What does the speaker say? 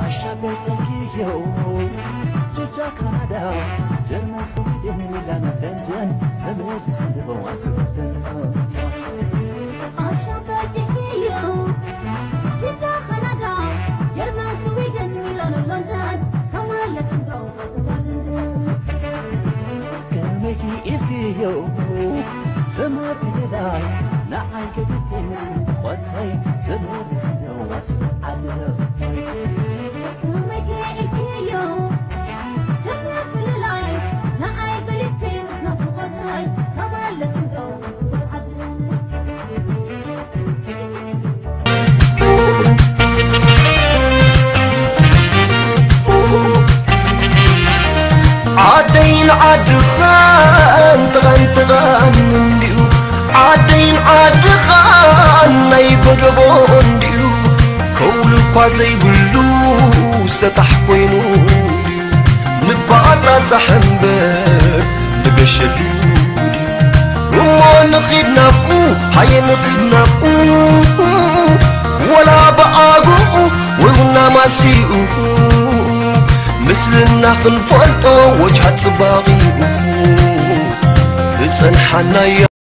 عادين عادخان تغان نديو عادين عادخان ما يقربون ديو كول قازي بلو ستح وينو نبعت زحمبر نبشلو وما نخدنا بو هاي نخدنا بو ولا بقاقو ونا ماسيو مثلنا خنفلطو وجهات صباغي تنحنا